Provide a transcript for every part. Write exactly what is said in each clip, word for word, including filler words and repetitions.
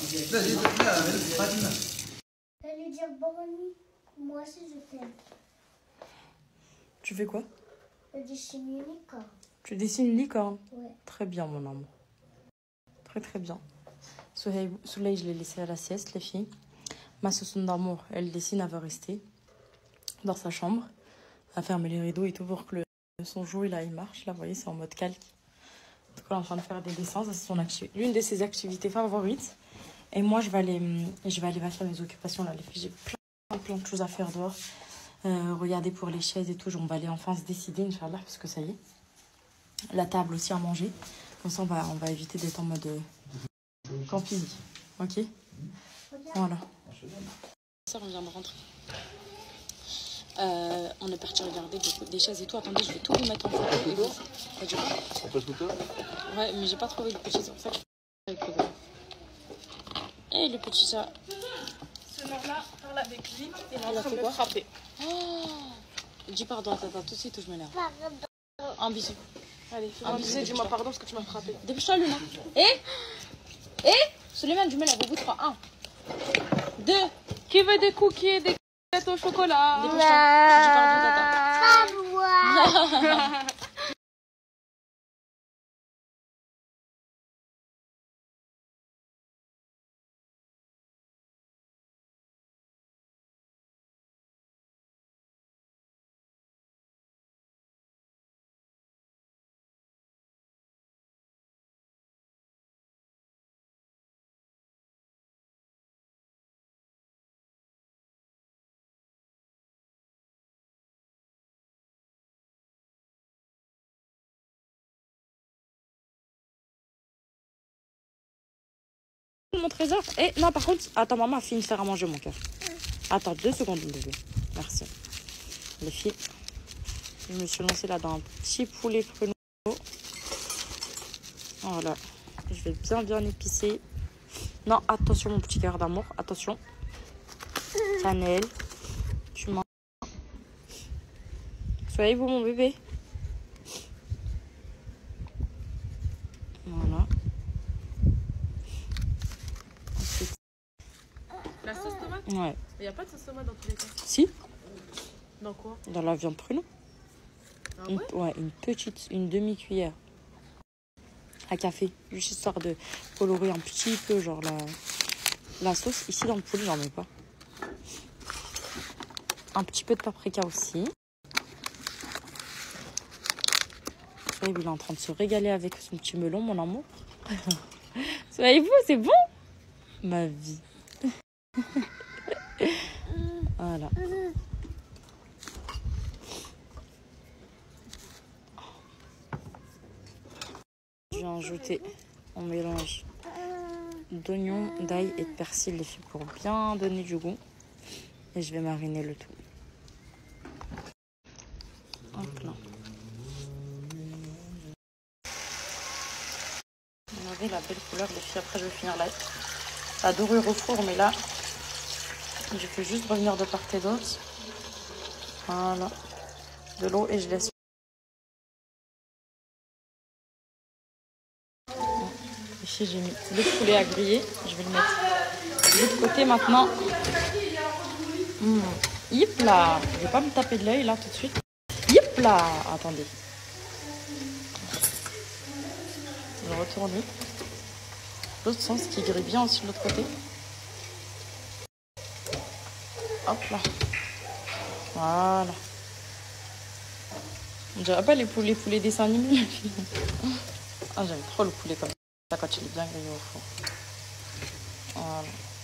lui dire bonne nuit. Moi aussi, je t'aime. Tu fais quoi? Je dessine une licorne. Tu dessines une licorne? Ouais. Très bien, mon amour. Très, très bien. Soleil, Soleil je l'ai laissé à la sieste, les filles. Ma saucine d'amour, elle dessine, elle va rester dans sa chambre. Elle va fermer les rideaux et tout pour que le, son jour, là, il marche. Là, vous voyez, c'est en mode calque. En tout cas, elle est en train de faire des dessins. Ça, c'est son acti- l'une de ses activités favorites. Et moi, je vais aller, je vais aller faire mes occupations, là, les filles. J'ai plein, plein de choses à faire dehors. Euh, regardez pour les chaises et tout. On va aller enfin se décider, Inch'Allah, parce que ça y est. La table aussi à manger. Comme ça, on va, on va éviter d'être en mode euh, camping. Ok? Voilà. Ça, on vient de rentrer. Euh, on est parti regarder des, des chaises et tout. Attendez, je vais tout vous mettre en photo. Et vous, on peut scooter? Ouais, mais j'ai pas trouvé le petit. C'est pour ça que je vais trouver. Et le petit chat. Ce noir-là parle avec lui et il est en Il a train fait de quoi? me frapper. Oh, dis pardon, attends, attends, tout de suite où je m'énerve. Pardon. Un bisou. Allez, fais-moi un bisou, dis-moi pardon parce que tu m'as frappé. Dépêche-toi, Luna. Et Et Suleiman, du mal, au bout de trois. Un. Deux. Qui veut des cookies et des gâteaux au chocolat? Dépêche-toi. J'ai perdu, tata. Pas moi. Mon trésor. Et non, par contre, attends, maman a fini de faire à manger, mon cœur. Attends, deux secondes, mon bébé. Merci. Les filles, je me suis lancée là dans un petit poulet pruneau. Voilà. Je vais bien, bien épicer. Non, attention, mon petit cœur d'amour. Attention. Cannelle. Tu m'en... Soyez-vous, mon bébé. Voilà. Ensuite... La sauce tomate? Ouais. Il n'y a pas de sauce tomate dans tous les cas. Si, Dans quoi? dans la viande pruneau. Ah Une, ouais? ouais, une petite, une demi-cuillère à café, juste histoire de colorer un petit peu, genre la, la sauce. Ici, dans le poulet, j'en mets pas. Un petit peu de paprika aussi. Et il est en train de se régaler avec son petit melon, mon amour. Voyez-vous, c'est bon? Ma vie. Voilà. Je vais ajouter un mélange d'oignons, d'ail et de persil, les filles, pour bien donner du goût. Et je vais mariner le tout. Hop là. Regardez la belle couleur, les filles. Après, je vais finir la, la dorure au four, mais là, je fais juste revenir de part et d'autre. Voilà. De l'eau et je laisse. Ici, j'ai mis le poulet à griller. Je vais le mettre de l'autre côté maintenant. Mmh. Yip là. Je vais pas me taper de l'œil là tout de suite. Yip là. Attendez. Je vais retourner. L'autre sens qui grille bien aussi de l'autre côté. Hop là. Voilà. On dirait pas les poulets, poulets dessins animés. Ah, j'aime trop le poulet comme ça quand il est bien grillé au four. Voilà.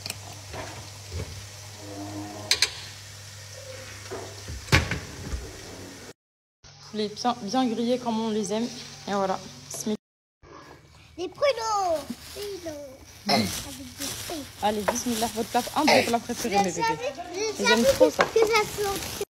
Poulet bien, bien grillé comme on les aime. Et voilà. Des pruneaux. Avec des fruits. Allez, bismillah, votre plat, un de vos plats préférés, mes bébés. Je Ils aiment trop ça. que ça sent